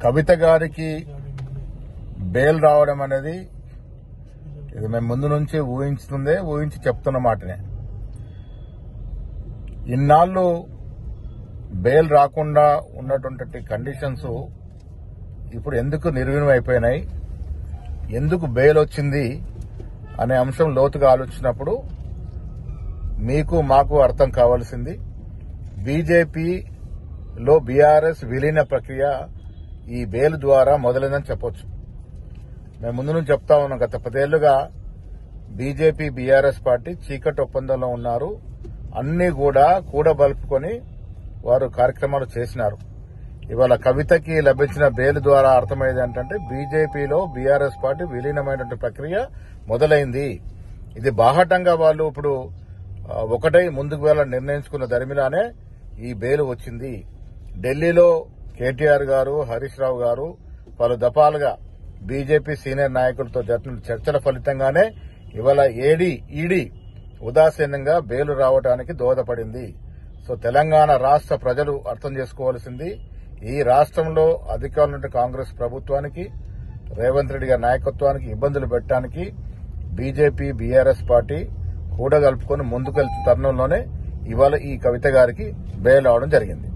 కవిత గారికి బెయిల్ రావడం అనేది ఇది మేము ముందు నుంచి ఊహించి చెప్తున్న మాటనే. ఇన్నాళ్లు బెయిల్ రాకుండా ఉన్నటువంటి కండిషన్స్ ఇప్పుడు ఎందుకు నిర్వీణం అయిపోయినాయి, ఎందుకు బెయిల్ వచ్చింది అనే అంశం లోతుగా ఆలోచించినప్పుడు మీకు మాకు అర్థం కావాల్సింది బీజేపీలో బీఆర్ఎస్ విలీన ప్రక్రియ ఈ బెయిల్ ద్వారా మొదలైందని చెప్పొచ్చు. మేము ముందు నుంచి చెప్తా ఉన్నాం, గత 10 ఏళ్లుగా బీజేపీ బీఆర్ఎస్ పార్టీ చీకటి ఒప్పందంలో ఉన్నారు. అన్ని కూడా కూడబలుపుకొని వారు కార్యక్రమాలు చేసినారు. ఇవాళ కవితకి లభించిన బెయిల్ ద్వారా అర్థమయ్యేది ఏంటంటే బీజేపీలో బీఆర్ఎస్ పార్టీ విలీనమైనటువంటి ప్రక్రియ మొదలైంది. ఇది బాహటంగా వాళ్ళు ఇప్పుడు ఒకటై ముందుకు వెళ్లాలని నిర్ణయించుకున్న దరిమిలానే ఈ బెయిల్ వచ్చింది. ఢిల్లీలో కేటీఆర్ గారు, హరీష్ రావు గారు పలు దఫాలుగా బీజేపీ సీనియర్ నాయకులతో జరిపిన చర్చల ఫలితంగానే ఇవాళ ఈడీ ఉదాసీనంగా బెయిల్ రావడానికి దోహదపడింది. సో తెలంగాణ రాష్ట ప్రజలు అర్థం చేసుకోవాల్సింది, ఈ రాష్ట్రంలో అధికారులున్న కాంగ్రెస్ ప్రభుత్వానికి, రేవంత్ రెడ్డి గారి నాయకత్వానికి ఇబ్బందులు పెట్టడానికి బీజేపీ బీఆర్ఎస్ పార్టీ కూడగలుపుకొని ముందుకెళ్తున్న తరుణంలోనే ఇవాళ ఈ కవిత గారికి బెయిల్ అవడం జరిగింది.